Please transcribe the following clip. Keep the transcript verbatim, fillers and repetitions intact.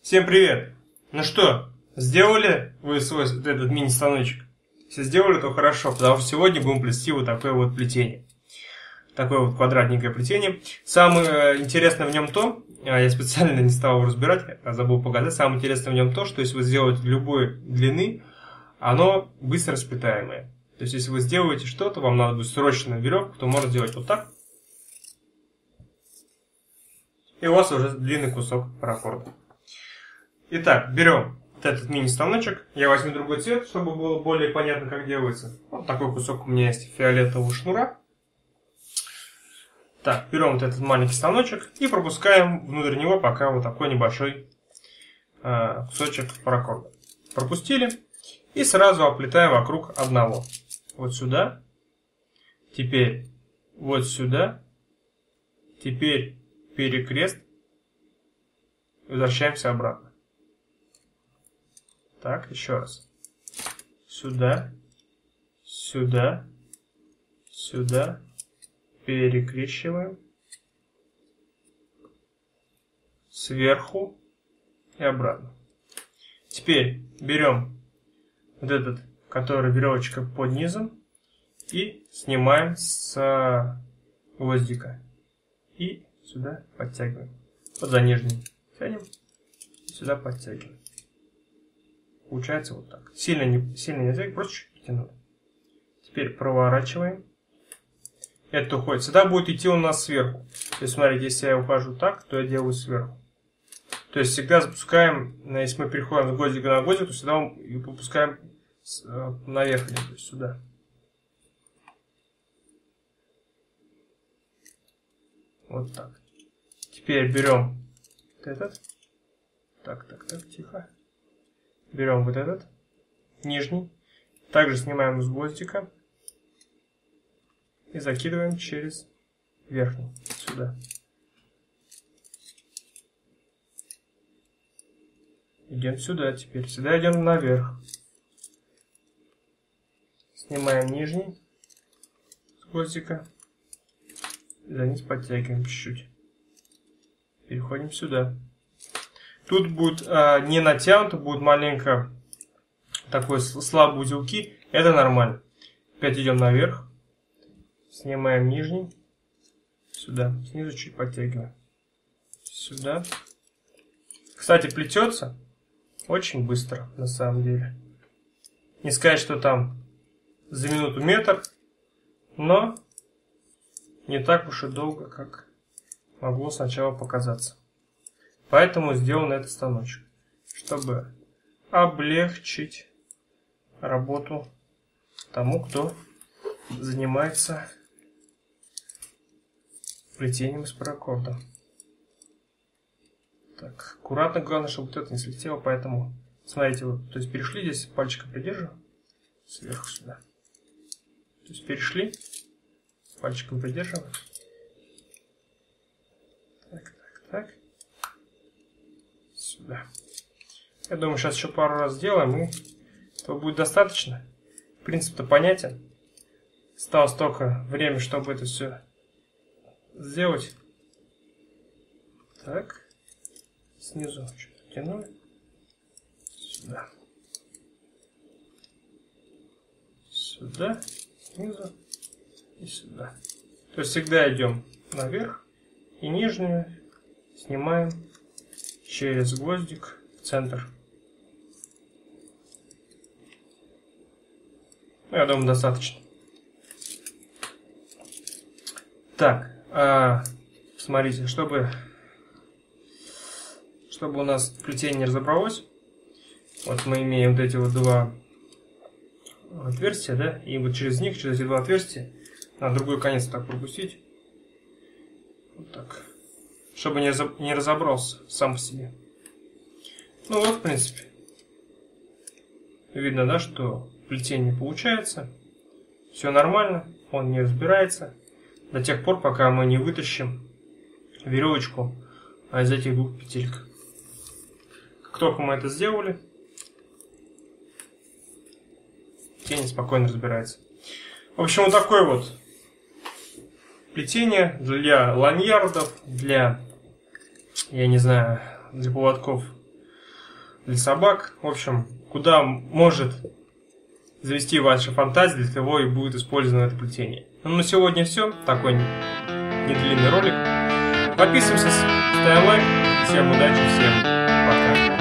Всем привет! Ну что, сделали вы свой этот мини-станочек? Если сделали, то хорошо, потому что сегодня будем плести вот такое вот плетение. Такое вот квадратненькое плетение. Самое интересное в нем то, я специально не стал его разбирать, а забыл показать, самое интересное в нем то, что если вы сделаете любой длины, оно быстро сплетаемое. То есть если вы сделаете что-то, вам надо будет срочно веревку, то можно сделать вот так. И у вас уже длинный кусок паракорда. Итак, берем вот этот мини-станочек. Я возьму другой цвет, чтобы было более понятно, как делается. Вот такой кусок у меня есть фиолетового шнура. Так, берем вот этот маленький станочек и пропускаем внутрь него пока вот такой небольшой э, кусочек паракорда. Пропустили и сразу оплетаем вокруг одного. Вот сюда. Теперь вот сюда. Теперь перекрест. Возвращаемся обратно. Так, еще раз. Сюда, сюда, сюда. Перекрещиваем. Сверху и обратно. Теперь берем вот этот, который веревочка под низом, и снимаем с гвоздика. И сюда подтягиваем. Вот за нижний тянем. И сюда подтягиваем. Получается вот так. Сильно не, сильно не тягиваем, просто чуть потянули. Теперь проворачиваем. Это уходит. Всегда будет идти у нас сверху. То есть, смотрите, если я ухожу так, то я делаю сверху. То есть, всегда запускаем, если мы переходим с гвоздика на гвоздик, то всегда выпускаем наверх, то есть сюда. Вот так. Теперь берем вот этот. Так, так, так, тихо. Берем вот этот, нижний. Также снимаем с гвоздика. И закидываем через верхний, сюда. Идем сюда теперь. Сюда идем наверх. Снимаем нижний с гвоздика. И за низ подтягиваем чуть-чуть. Переходим сюда. Тут будет а, не натянуто, будет маленько такой слабые узелки. Это нормально. Опять идем наверх. Снимаем нижний. Сюда. Снизу чуть подтягиваем. Сюда. Кстати, плетется очень быстро, на самом деле. Не сказать, что там за минуту метр, но не так уж и долго, как могло сначала показаться. Поэтому сделан этот станочек, чтобы облегчить работу тому, кто занимается плетением из паракорда. Так, аккуратно, главное, чтобы вот это не слетело, поэтому, смотрите, вот, то есть перешли здесь, пальчиком придерживаем, сверху сюда. То есть перешли, пальчиком придерживаем. Так, так, так. Сюда. Я думаю, сейчас еще пару раз сделаем, и этого будет достаточно. Принцип-то понятен. Осталось только время, чтобы это все сделать. Так. Снизу что-то тянули. Сюда. Сюда. Снизу. И сюда. То есть всегда идем наверх. И нижнюю снимаем через гвоздик в центр. Я думаю, достаточно. Так, а, смотрите, чтобы, чтобы у нас плетение не разобралось, вот мы имеем вот эти вот два отверстия, да, и вот через них, через эти два отверстия, на другой конец так пропустить, вот так, чтобы не, не разобрался сам по себе. Ну вот, в принципе, видно, да, что плетение получается, все нормально, он не разбирается. До тех пор, пока мы не вытащим веревочку из этих двух петелек. Как только мы это сделали, плетение спокойно разбирается. В общем, вот такое вот плетение для ланьярдов, для, я не знаю, для поводков для собак. В общем, куда может завести ваша фантазия, для того и будет использовано это плетение. Ну, на сегодня все. Такой недлинный ролик. Подписываемся, ставим лайк. Всем удачи, всем пока.